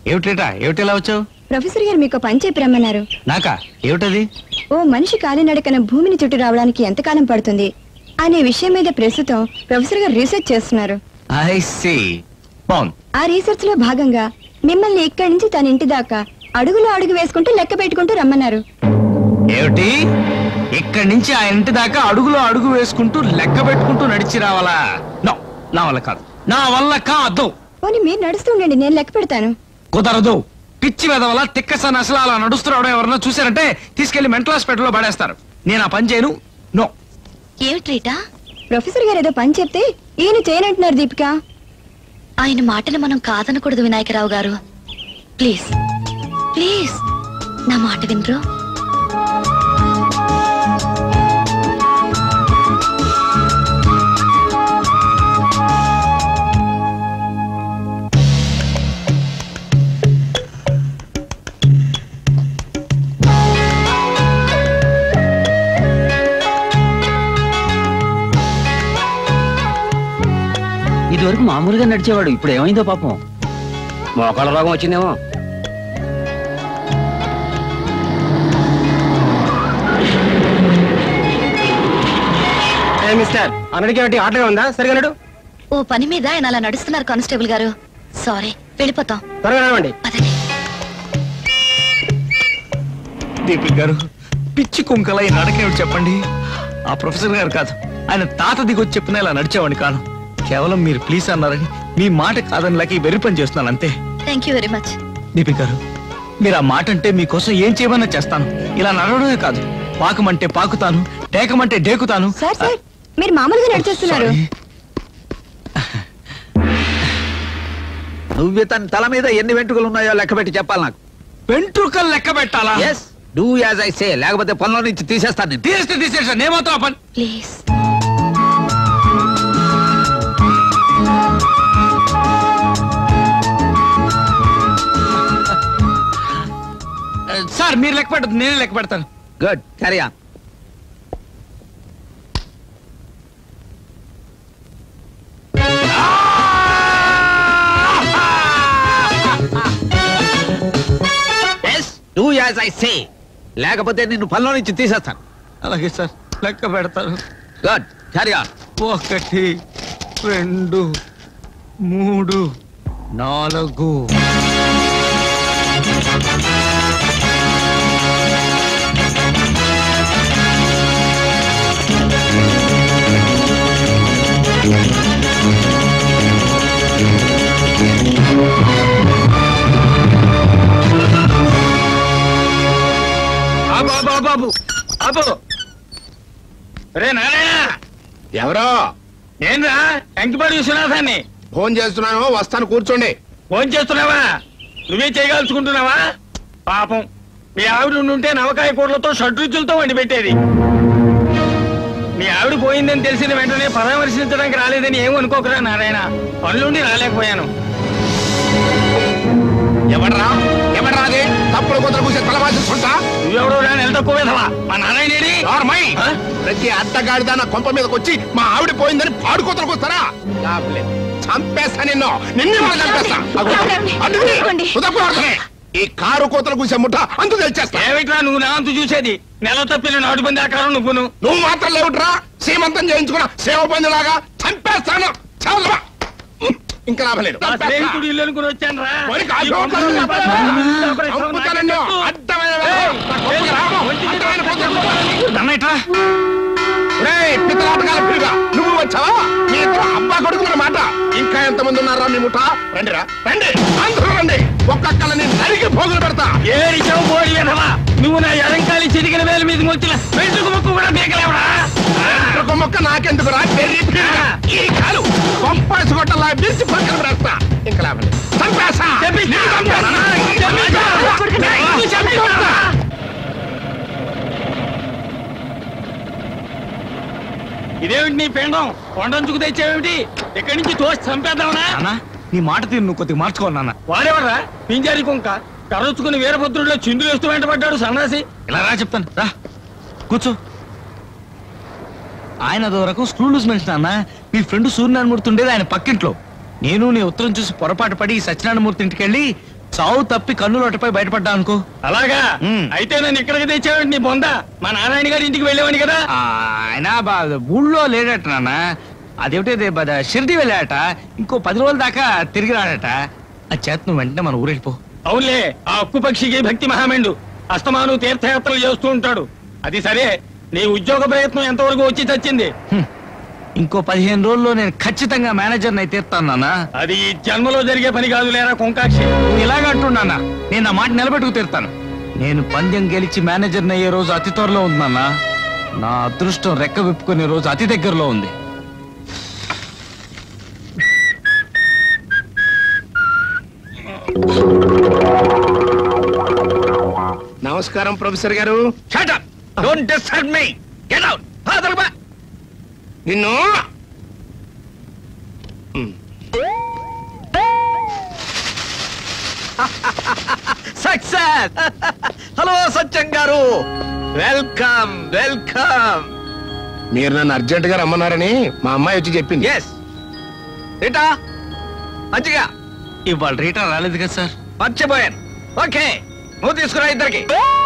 ఏమిటేటా ఏమిటెలా వచ్చావు? ప్రొఫెసర్ గారు మీకు పని చెప్పి రమ్మన్నారు. నాకా? ఏమిటది? ఓ మనిషి కాలినడకన భూమిని చుట్టూ రావడానికి ఎంతకాలం పడుతుంది అనే విషయం మీద ప్రస్తుతం ప్రొఫెసర్ గారు రీసెర్చ్ చేస్తున్నారు. I see. ఆ రీసెర్చ్ లో భాగంగా మిమ్మల్ని ఇక్కడి నుంచి తన ఇంటి దాకా అడుగులో అడుగు వేసుకుంటూ లెక్క పెట్టుకుంటూ రమ్మన్నారు. ఏమిటి? ఇక్కడి నుంచి ఆ ఇంటి దాకా అడుగులో అడుగు వేసుకుంటూ లెక్క పెట్టుకుంటూ నడిచి రావాలా? నో, నా వల్ల కాదు, నా వల్ల కాదు. పోనీ మీరు నడుస్తూ ఉండండి, నేను లెక్క పెడతాను. కుదరదు. పిచ్చి వెదవల తిక్కసని అసలు అలా నడుస్తున్నాడు ఎవరన్నా చూసారంటే తీసుకెళ్లి మెంటల్ హాస్పిటల్లో పడేస్తారు. నేను ఆ పని చేయను. నో. ఏమిట్రీటా? ప్రొఫెసర్ గారు ఏదో పని చెప్తే ఈయన చేయనంటున్నారు దీపిక. ఆయన మాటను మనం కాదనకూడదు వినాయకరావు గారు. ప్లీజ్ ప్లీజ్ నా మాట వినరు. ఇదివరకు మామూలుగా నడిచేవాడు, ఇప్పుడు ఏమైందో పాపం. మోకాళ్ళ రోగం వచ్చిందేమో. మిస్టర్ అన్నడికి ఆటగా ఉందా? సరిగా నడు. ఓ పని మీద ఆయన అలా నడుస్తున్నారు కానిస్టేబుల్ గారు. సారీ, వెళ్ళిపోతాం. త్వరగా రావండి. దీపిక్ గారు, పిచ్చి కుంకల ఈ నడకేమిటి చెప్పండి? ఆ ప్రొఫెసర్ గారు కాదు, ఆయన తాత దిగొచ్చి చెప్పిన ఇలా నడిచేవాడిని కాను. కేవలం మీరు ప్లీజ్ అన్నారని మీ మాట కాదని లకి వెర్రి పని చేస్తున్నాను అంతే. Thank you very much. Deepik గారు, మీరు ఆ మాట అంటే మీకోసం ఏం చేయమన్నా చేస్తాను. ఇలా నడవడమే కాదు, పాకమంటే పాకుతాను, టేకమంటే డేకుతాను. సార్ సార్, మీరు మామూలుగా నడిచేస్తున్నారు. నువ్వు తన తల మీద ఎన్ని వెంట్రుకలు ఉన్నాయో లెక్క పెట్టి చెప్పాలి నాకు. వెంట్రుకలు లెక్క పెట్టాలా? Yes, do as I say, లేకపోతే పనుల నుంచి తీసేస్తాను. తీసేస్తాను, నేమవుతావు పని. ప్లీజ్. సార్ మీరు లెక్క పెట్టదు, నేనే లెక్క పెడతాను. Good, carry on. Do as I say, లేకపోతే నిన్ను పనిలో నుంచి తీసేస్తాను. అలాగే సార్, లెక్క పెడతాను. Good, carry on. 1 2 3 4. బాబు బాబు, రే నారాయణ. ఎవరో? ఏంద్రా? ఎంకిపాటి విశ్వనాథాన్ని. ఫోన్ చేస్తున్నాను, వస్తాను, కూర్చోండి. ఫోన్ చేస్తున్నావా? నువ్వే చేయగలుచుకుంటున్నావా? పాపం, మీ ఆవిడ ఉంటే నవకాయ కూరలతో షడ్రుచులతో వండి పెట్టేది. మీ ఆవిడ పోయిందని తెలిసిన వెంటనే పరామర్శించడానికి రాలేదని ఏమనుకోకరా నారాయణ. పనులుండి రాలేకపోయాను. ఎవడ్రా? ఎవడ్రా అది? తప్పుడు కుదర కూసే తలవాల్చుకుంటా. నువ్వెవడో నెల తక్కువ వేసవా? మా నారాయణేడి. ప్రతి అడ్డగాడిదా నా కొంప మీదకి వచ్చి మా ఆవిడ పోయిందని పాడు కూతురకు వస్తారా? చంపేస్తా నిన్ను, నిన్ను చంపేస్తా. ఈ కారు కోతలు కూసే ముఠ అంతు తెచ్చేస్తా. ఏమిట్రా నువ్వు నా అంతు చూసేది? నెల తప్పిన నాటు పంది ఆకారం నువ్వు మాత్రం లేవుట్రా. సీమంతం చేయించుకున్నా సేవ పందిలాగా చంపేస్తాను. చాలా ఇంకా లాభం లేదు. స్నేహితుడు ఇల్లు అనుకుని వచ్చాను రా. నువ్వు వచ్చావా? మీ ఇద్దరు అబ్బా కొడుకున్న మాట. ఇంకా ఎంతమంది ఉన్నారా మీ ముఠ? రండిరా, రండి, అందరూ రండి. ఒక్కొక్కళ్ళని నరికి పోగులు పెడతా. ఏరిచావు పోయి విధవా. నువ్వు నా ఎడంకాలి చిరిగిన వేల మీద వచ్చిన వెంట్రుక ముక్కు కూడా బీకలేవడా? వెంట్రుక మొక్క నాకెందుకురా? ఈ కాలు పంపాసి కొట్టలా విరిచి పక్కన పెడతా. ఇంకా లాభం లేదు. చంపేస్తా. ఇదేమిటి నీ పెండం? కొండంచుకు తెచ్చేవేమిటి? ఎక్కడి నుంచి తోసి చంపేద్దామనా? నీ మాట తీరు నువ్వు కొద్దిగా మార్చుకోవాలి నాన్న. వాడేవాడ్రా పింజారి కుంక కర్రొచ్చుకుని వీరభద్రుడిలో చిందులు వేస్తూ వెంటబడ్డాడు సన్నాసి. ఇలా రా చెప్తాను, రా కూర్చో. ఆయన అదో రకం స్క్రూ లూజ్ మనిషి నాన్న. మీ ఫ్రెండ్ సూర్యనారాయణమూర్తి ఉండేది ఆయన పక్కింట్లో. నేను నీ ఉత్తరం చూసి పొరపాటు పడి సత్యనారాయణమూర్తి ఇంటికి వెళ్ళి చావు తప్పి కన్నులోటపై బయటపడ్డా అనుకో. అలాగా అయితే నన్ను ఇక్కడికి తెచ్చావండి నీ బొంద. మా నారాయణ గారి ఇంటికి వెళ్ళేవాని కదా. ఆయన ఊళ్ళో లేడట నాన్న. అదేమిటి షిరిడి వెళ్ళాట. ఇంకో 10 రోజుల దాకా తిరిగి రాడట. ఆ చేత నువ్వు వెంటనే మన ఊరెళ్ళిపో. అవునులే, ఆ అక్కు పక్షికి భక్తి మహామెండు. అస్తమాను తీర్థయాత్రలు చేస్తూ ఉంటాడు. అది సరే, నీ ఉద్యోగ ప్రయత్నం ఎంతవరకు వచ్చి చచ్చింది? ఇంకో 15 రోజుల్లో నేను ఖచ్చితంగా మేనేజర్ని అయితే తీర్తాను నాన్న. అది ఈ జన్మలో జరిగే పని కాదు లేరా కొంకాక్షి. నువ్వు ఇలాగంటున్నా, నేను నా మాట నిలబెట్టుకు తీరుతాను. నేను పందెం గెలిచి మేనేజర్ని అయ్యే రోజు అతి త్వరలో ఉంది నాన్న. నా అదృష్టం రెక్క విప్పుకునే రోజు అతి దగ్గరలో ఉంది. నమస్కారం ప్రొఫెసర్ గారు. Shut up, don't disturb me, get out. నిన్ను సక్సెస్. హలో సత్యం గారు, వెల్కమ్ వెల్కమ్. మీరు నన్ను అర్జెంట్ గా రమ్మన్నారని మా అమ్మాయి వచ్చి చెప్పింది. ఎస్ రీటా, మంచిగా. ఇవాళ రీటా రాలేదు కదా సార్. మర్చిపోయాను. ఓకే, నువ్వు తీసుకురా ఇద్దరికి.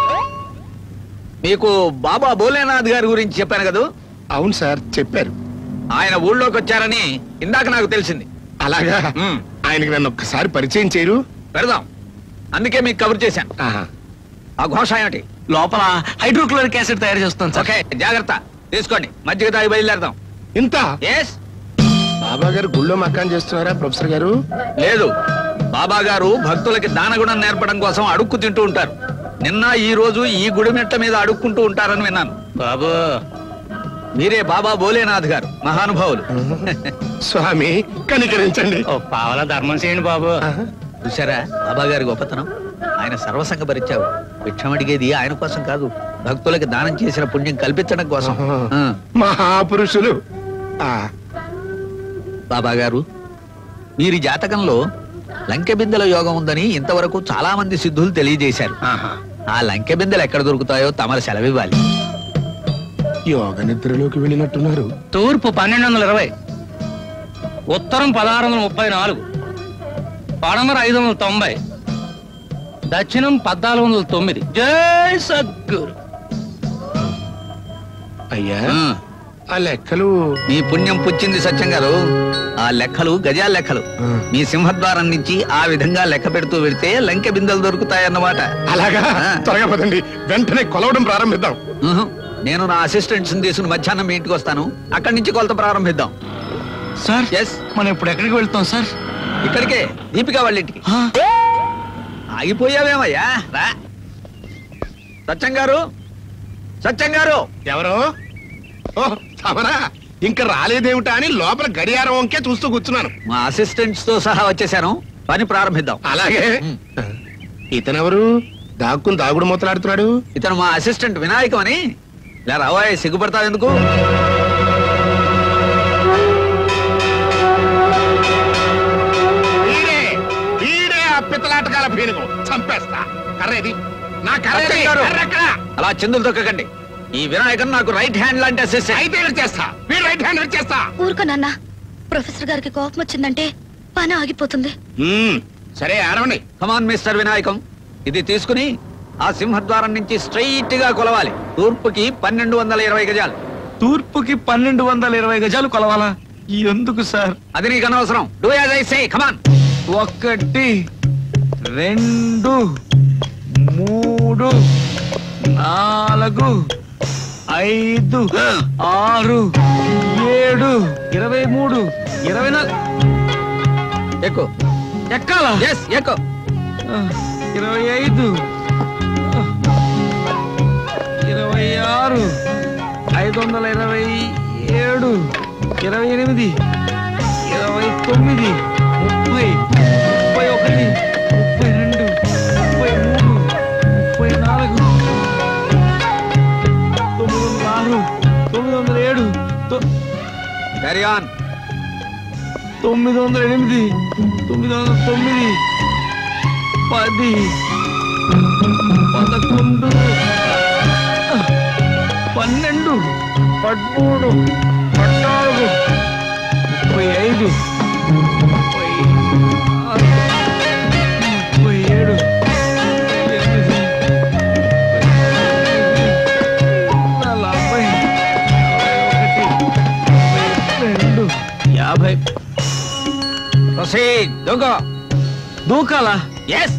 మీకు బాబా భోలేనాథ్ గారి గురించి చెప్పాను కదా. అవును సార్, చెప్పారు. ఆయన ఊళ్ళోకి వచ్చారని ఇందాక నాకు తెలిసింది. అలాగా, ఆయనకి నన్ను ఒక్కసారి పరిచయం చేయరు? పెడదాం, అందుకే మీకు కవర్ చేశాను. ఆ ఘోష ఏమిటి? లోపల హైడ్రోక్లోరిక్ యాసిడ్ తయారు చేస్తాను సార్. ఓకే, జాగ్రత్త తీసుకోండి. మజ్జిగ తాగి బయలుదేరదాం. ఇంత ఎస్. బాబా గారు గుళ్ళో మకాన్ చేస్తున్నారా ప్రొఫెసర్ గారు? లేదు, బాబా గారు భక్తులకి దానగుణం నేర్పడం కోసం అడుక్కు తింటూ ఉంటారు. నిన్న ఈ రోజు ఈ గుడి మెట్ల మీద అడుక్కుంటూ ఉంటారని విన్నాను. బాబు, మీరే బాబా భోలేనాథ్ గారు, మహానుభావులు. స్వామి కనికరించండి. ఓ పావలా ధర్మం చేయండి బాబు. చూసారా బాబా గారి గొప్పతనం? ఆయన సర్వసంగ పరిచావు. భిక్షం అడిగేది ఆయన కోసం కాదు, భక్తులకి దానం చేసిన పుణ్యం కల్పించడం కోసం. మహాపురుషులు. బాబా గారు, వీరి జాతకంలో లంకె బిందెల యోగం ఉందని ఇంతవరకు చాలా మంది సిద్ధులు తెలియజేశారు. ఆ లంకె బిందెలు ఎక్కడ దొరుకుతాయో తమరు సెలవివ్వాలి. యోగ నిద్రలోకి వెళ్ళినట్టున్నారు. తూర్పు 1220, ఉత్తరం 1634, పడమర 590, దక్షిణం 1409. జై సద్గురు. అయ్యా, ఆ లెక్కలు మీ పుణ్యం పుచ్చింది సత్యం గారు. ఆ లెక్కలు గజాల లెక్కలు. మీ సింహద్వారం నుంచి ఆ విధంగా లెక్క పెడుతూ వెళ్తే లంకె బిందెలు దొరుకుతాయన్నమాట. అలాగా, త్వరగా పదండి, వెంటనే కొలవడం ప్రారంభిద్దాం. నేను నా అసిస్టెంట్స్ తీసుకుని మధ్యాహ్నం మీ ఇంటికి వస్తాను. అక్కడి నుంచి కొలత ప్రారంభిద్దాం. Sir, yes. మనం ఇప్పుడు ఎక్కడికి వెళ్తాం సార్? ఇక్కడికే, దీపిక వాళ్ళ ఇంటికి. ఆగిపోయావేమయ్యా, రా. సత్యం గారు, సత్యం గారు. ఎవరు? ఓ తమరా, ఇంకా రాలేదేమిటా అని లోపల గడియారం వంకే చూస్తూ కూర్చున్నాను. మా అసిస్టెంట్స్ తో సహా వచ్చేసాను. పని ప్రారంభిద్దాం. అలాగే. ఇతనెవరు దాక్కుని దాగుడు మూతలాడుతున్నాడు? ఇతను మా అసిస్టెంట్ వినాయకం అని. ఇలా రావాయ్, సిగ్గుపడతావు ఎందుకు? వీడే వీడే ఆ పిత్తలాటకాల పీనుగు. చంపేస్తా. కర్రేది నా కర్రేది. గారు. కర్ర ఎక్కడా? అలా చిందులు తొక్కకండి. ఈ వినాయకం నాకు రైట్ హ్యాండ్ లాంటి అసిస్టెంట్. అయితే చేస్తా, వీడు రైట్ హ్యాండ్ చేస్తా. ఊరుకో నాన్న, ప్రొఫెసర్ గారికి కోపం వచ్చిందంటే పని ఆగిపోతుంది. సరే ఆరవండి. కమాన్ మిస్టర్ వినాయకం, ఇది తీసుకుని ఆ సింహద్వారం నుంచి స్ట్రైట్ గా కొలవాలి. తూర్పుకి 1220 గజాలు. తూర్పుకి 1220 గజాలు కొలవాలా? ఎందుకు సార్? అది నీకు అనవసరం. Do as I say. Come on. 1 2 3 4 5 6 7 23 24. ఎక్కు. ఎక్కాలా? ఎస్, ఎక్కు. 25 26 527 28 29 30 31 32 33 34 906 907 క్యారీ ఆన్. 908 909 10 11 12 13 14 35 36 37 దూకో. దూకాలా? ఎస్.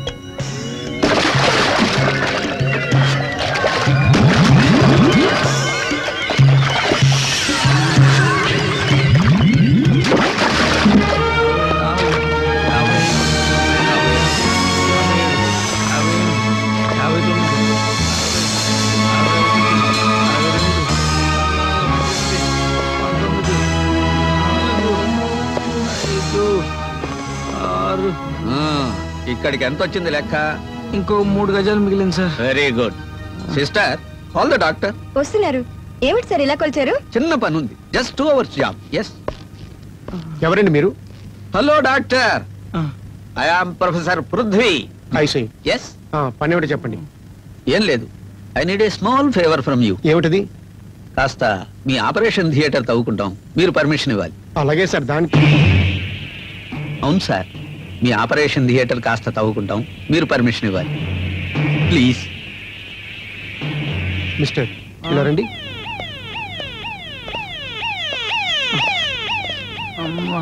ఇక్కడికి ఎంత వచ్చింది లెక్క? ఇంకో 3 గజాలు మిగిలింది సార్. Very good. Sister, call the doctor. వస్తున్నారు. ఏమిటి సార్ ఇలా కొలిచారు? చిన్న పని ఉంది, జస్ట్ 2 hours జాబ్. ఎస్. ఎవరండి మీరు? Hello doctor, I am professor Prithvi. I see. Yes. పని ఏమిటి చెప్పండి. ఏం లేదు, I need a small favour from you. ఏమిటిది? కాస్త మీ ఆపరేషన్ థియేటర్ తవ్వుకుంటాం, మీరు పర్మిషన్ ఇవ్వాలి. అలాగే సార్. దానికి అవును సార్, మీ ఆపరేషన్ థియేటర్ కాస్త తవ్వుకుంటాం, మీరు పర్మిషన్ ఇవ్వాలి ప్లీజ్. మిస్టర్, ఇలా రండి. అమ్మా.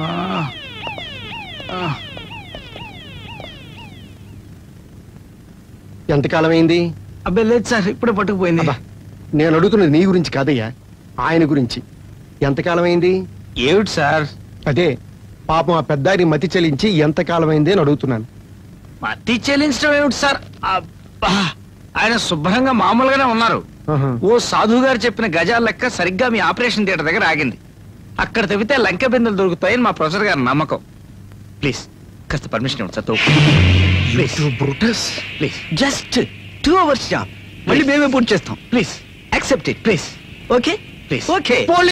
ఎంతకాలం అయింది? అబ్బే లేదు సార్, ఇప్పుడే పట్టుకుపోయింది. అబ్బా, నేను అడుగుతున్నది నీ గురించి కాదయ్యా, ఆయన గురించి. ఎంతకాలం అయింది? ఏమిటి సార్? అదే పాపం ఆ పెద్దారి మతి చెలించి ఎంతకాలం అయింది అని అడుగుతున్నాను. మతి చెల్లించడం ఏమిటి సార్? అబ్బా, ఆయన శుభ్రంగా మామూలుగానే ఉన్నారు. ఆహా. ఓ సాధువు గారు చెప్పిన గజాల లెక్క సరిగ్గా మీ ఆపరేషన్ థియేటర్ దగ్గర ఆగింది. అక్కడ తవ్వితే లంక బిందెలు దొరుకుతాయని మా ప్రొఫెసర్ గారి నమ్మకం. ప్లీజ్ కాస్త పర్మిషన్ ఇవ్వండి sir. Please please, just 2 hours job, మళ్ళీ మేమే పూర్తి చేస్తాం. Please accept it please. Okay please. Okay.